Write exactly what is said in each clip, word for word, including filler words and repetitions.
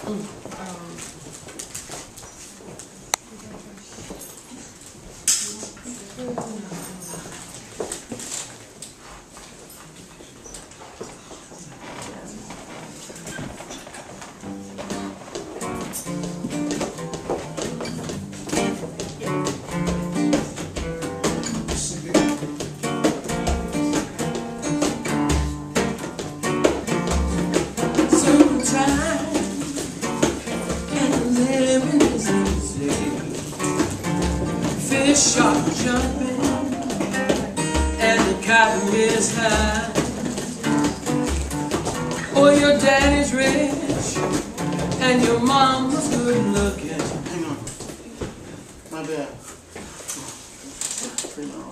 Fish are jumping and the cotton is high. Oh, your daddy's rich and your mama's good looking. Hang on. My bad. Pretty long.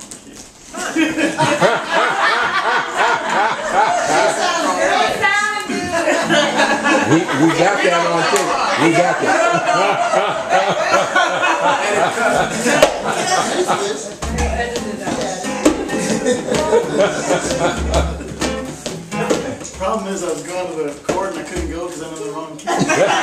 we, we got that on tape. We got that. Problem is, I was going to the court and I couldn't go because I'm in the wrong key.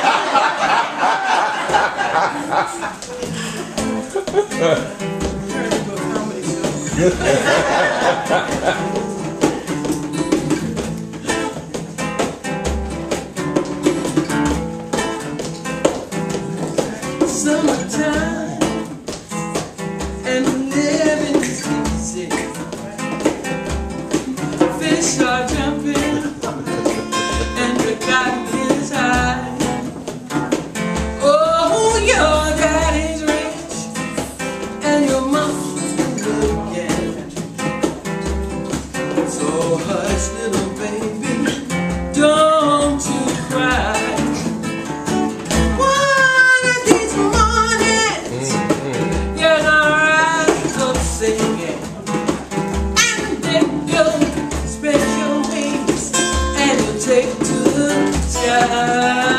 Summertime and living is easy. Fish are jumping and the cotton is high. Oh, your daddy's rich and your mama's good looking. So hush, little baby, don't you cry. Take to the sky.